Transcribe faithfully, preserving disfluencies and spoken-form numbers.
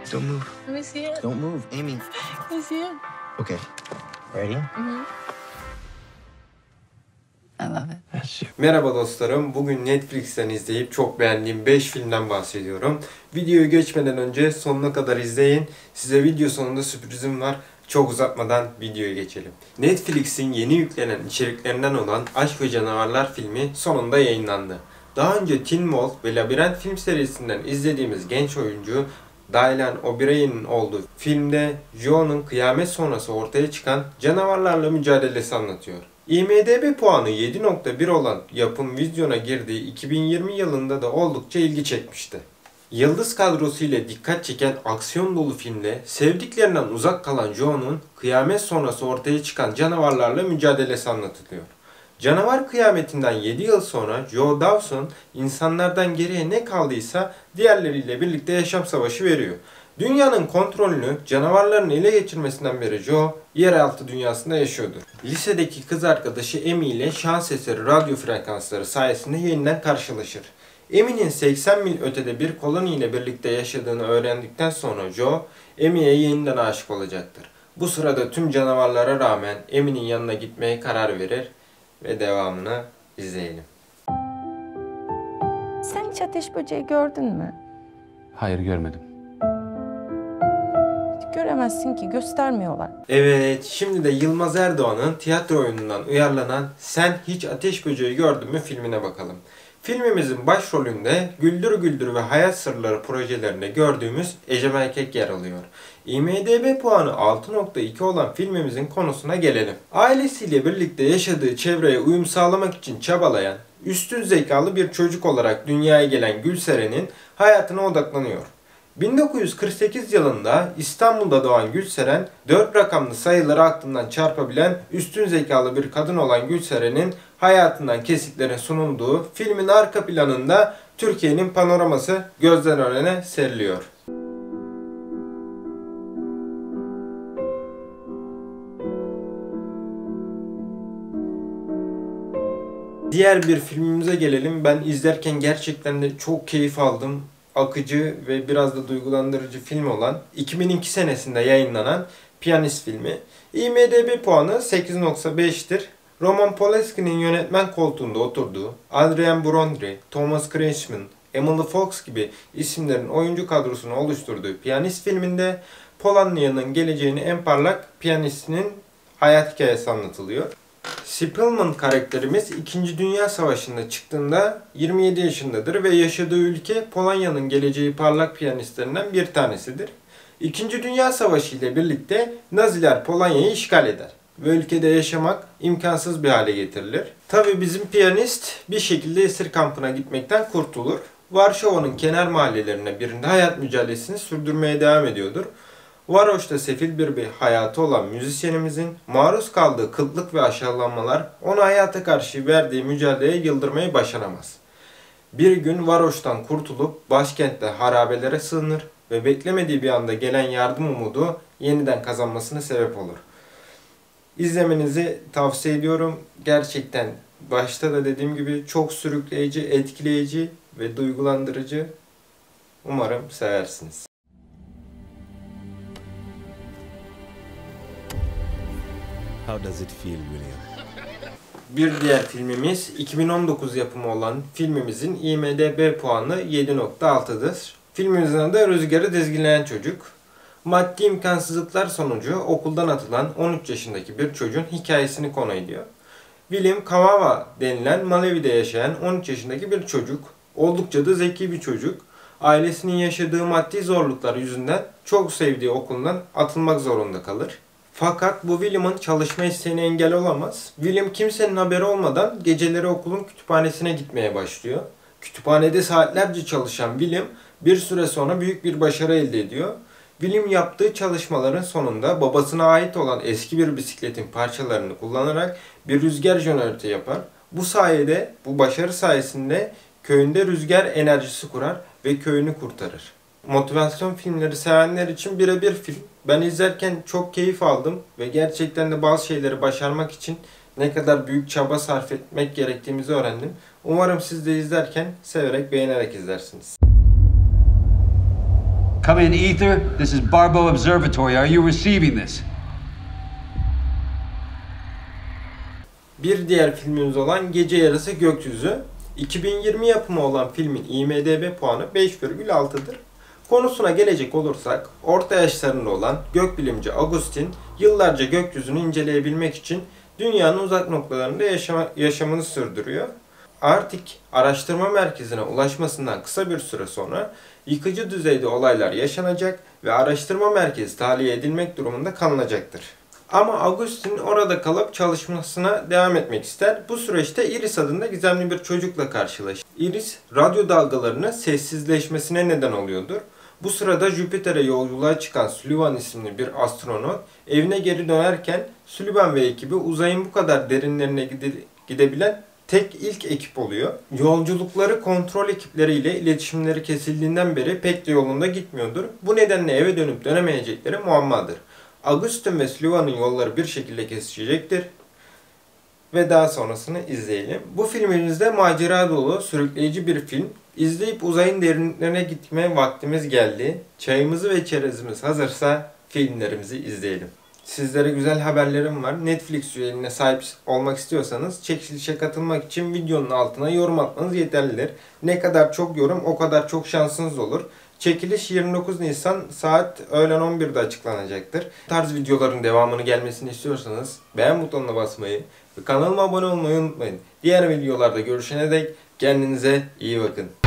Don't move. Let me see it. Don't move, Amy. Let me see it. Okay. Ready? Mm-hmm. I love it. That's you. Merhaba dostlarım. Bugün Netflix'ten izleyip çok beğendiğim beş filmden bahsediyorum. Videoyu geçmeden önce sonuna kadar izleyin. Size video sonunda sürprizim var. Çok uzatmadan videoya geçelim. Netflix'in yeni yüklenen içeriklerinden olan Aşk ve Canavarlar filmi sonunda yayınlandı. Daha önce Teen Wolf ve Labirent film serisinden izlediğimiz genç oyuncu Dylan O'Brien'in olduğu filmde Joe'nun kıyamet sonrası ortaya çıkan canavarlarla mücadelesi anlatıyor. IMDb puanı yedi nokta bir olan yapım vizyona girdiği iki bin yirmi yılında da oldukça ilgi çekmişti. Yıldız kadrosu ile dikkat çeken aksiyon dolu filmde sevdiklerinden uzak kalan Joe'nun kıyamet sonrası ortaya çıkan canavarlarla mücadelesi anlatılıyor. Canavar kıyametinden yedi yıl sonra Joe Dawson insanlardan geriye ne kaldıysa diğerleriyle birlikte yaşam savaşı veriyor. Dünyanın kontrolünü canavarların ele geçirmesinden beri Joe yeraltı dünyasında yaşıyordur. Lisedeki kız arkadaşı Amy ile şans eseri radyo frekansları sayesinde yeniden karşılaşır. Amy'nin seksen mil ötede bir koloni ile birlikte yaşadığını öğrendikten sonra Joe, Amy'ye yeniden aşık olacaktır. Bu sırada tüm canavarlara rağmen Amy'nin yanına gitmeye karar verir ve devamını izleyelim. Sen hiç ateş böceği gördün mü? Hayır, görmedim. Hiç göremezsin ki, göstermiyorlar. Evet, şimdi de Yılmaz Erdoğan'ın tiyatro oyunundan uyarlanan Sen Hiç Ateş Böceği Gördün mü filmine bakalım. Filmimizin başrolünde Güldür Güldür ve Hayat Sırları projelerinde gördüğümüz Ecem Erkek yer alıyor. IMDb puanı altı nokta iki olan filmimizin konusuna gelelim. Ailesiyle birlikte yaşadığı çevreye uyum sağlamak için çabalayan, üstün zekalı bir çocuk olarak dünyaya gelen Gülseren'in hayatına odaklanıyor. bin dokuz yüz kırk sekiz yılında İstanbul'da doğan Gülseren, dört rakamlı sayıları aklından çarpabilen üstün zekalı bir kadın olan Gülseren'in hayatından kesitlerin sunulduğu filmin arka planında Türkiye'nin panoraması gözler önüne seriliyor. Diğer bir filmimize gelelim. Ben izlerken gerçekten de çok keyif aldım. Akıcı ve biraz da duygulandırıcı film olan iki bin iki senesinde yayınlanan Piyanist filmi. IMDb puanı sekiz nokta beş'tir. Roman Polanski'nin yönetmen koltuğunda oturduğu Adrien Brody, Thomas Kretschmann, Emily Fox gibi isimlerin oyuncu kadrosunu oluşturduğu Piyanist filminde Polonya'nın geleceğini en parlak piyanistinin hayat hikayesi anlatılıyor. Spillman karakterimiz ikinci. Dünya Savaşı'nda çıktığında yirmi yedi yaşındadır ve yaşadığı ülke Polonya'nın geleceği parlak piyanistlerinden bir tanesidir. ikinci. Dünya Savaşı ile birlikte Naziler Polonya'yı işgal eder ve ülkede yaşamak imkansız bir hale getirilir. Tabi bizim piyanist bir şekilde esir kampına gitmekten kurtulur. Varşova'nın kenar mahallelerine birinde hayat mücadelesini sürdürmeye devam ediyordur. Varoş'ta sefil bir, bir hayatı olan müzisyenimizin maruz kaldığı kıtlık ve aşağılanmalar ona hayata karşı verdiği mücadeleye yıldırmayı başaramaz. Bir gün Varoş'tan kurtulup başkentte harabelere sığınır ve beklemediği bir anda gelen yardım umudu yeniden kazanmasına sebep olur. İzlemenizi tavsiye ediyorum. Gerçekten başta da dediğim gibi çok sürükleyici, etkileyici ve duygulandırıcı. Umarım seversiniz. How does it feel, William? Bir diğer filmimiz iki bin on dokuz yapımı olan filmimizin IMDb puanı yedi nokta altı'dır. Filmimizin adı Rüzgarı Dizginleyen Çocuk. Maddi imkansızlıklar sonucu okuldan atılan on üç yaşındaki bir çocuğun hikayesini konu ediyor. William Kawawa denilen Malawi'de yaşayan on üç yaşındaki bir çocuk. Oldukça da zeki bir çocuk. Ailesinin yaşadığı maddi zorluklar yüzünden çok sevdiği okulundan atılmak zorunda kalır. Fakat bu William'ın çalışma isteğine engel olamaz. William kimsenin haberi olmadan geceleri okulun kütüphanesine gitmeye başlıyor. Kütüphanede saatlerce çalışan William bir süre sonra büyük bir başarı elde ediyor. William yaptığı çalışmaların sonunda babasına ait olan eski bir bisikletin parçalarını kullanarak bir rüzgar jeneratörü yapar. Bu sayede, bu başarı sayesinde köyünde rüzgar enerjisi kurar ve köyünü kurtarır. Motivasyon filmleri sevenler için birebir film. Ben izlerken çok keyif aldım ve gerçekten de bazı şeyleri başarmak için ne kadar büyük çaba sarf etmek gerektiğimizi öğrendim. Umarım siz de izlerken severek, beğenerek izlersiniz. Come in, Ether. This is Barbo Observatory. Are you receiving this? Bir diğer filmimiz olan Gece Yarısı Gökyüzü. iki bin yirmi yapımı olan filmin I M D B puanı beş virgül altı'dır. Konusuna gelecek olursak, orta yaşlarında olan gökbilimci Augustin yıllarca gökyüzünü inceleyebilmek için dünyanın uzak noktalarında yaşama, yaşamını sürdürüyor. Arctic Araştırma Merkezi'ne ulaşmasından kısa bir süre sonra yıkıcı düzeyde olaylar yaşanacak ve araştırma merkezi tahliye edilmek durumunda kalınacaktır. Ama Augustin orada kalıp çalışmasına devam etmek ister. Bu süreçte Iris adında gizemli bir çocukla karşılaşır. Iris, radyo dalgalarının sessizleşmesine neden oluyordur. Bu sırada Jüpiter'e yolculuğa çıkan Sullivan isimli bir astronot evine geri dönerken Sullivan ve ekibi uzayın bu kadar derinlerine gide gidebilen tek ilk ekip oluyor. Yolculukları kontrol ekipleriyle iletişimleri kesildiğinden beri pek de yolunda gitmiyordur. Bu nedenle eve dönüp dönemeyecekleri muammadır. Augustin ve Sullivan'ın yolları bir şekilde kesişecektir. Ve daha sonrasını izleyelim. Bu filmimizde macera dolu, sürükleyici bir film. İzleyip uzayın derinliklerine gitmeye vaktimiz geldi. Çayımızı ve çerezimiz hazırsa filmlerimizi izleyelim. Sizlere güzel haberlerim var. Netflix üyeliğine sahip olmak istiyorsanız çekilişe katılmak için videonun altına yorum atmanız yeterlidir. Ne kadar çok yorum o kadar çok şansınız olur. Çekiliş yirmi dokuz Nisan saat öğlen on bir'de açıklanacaktır. Bu tarz videoların devamını gelmesini istiyorsanız beğen butonuna basmayı ve kanalıma abone olmayı unutmayın. Diğer videolarda görüşene dek kendinize iyi bakın.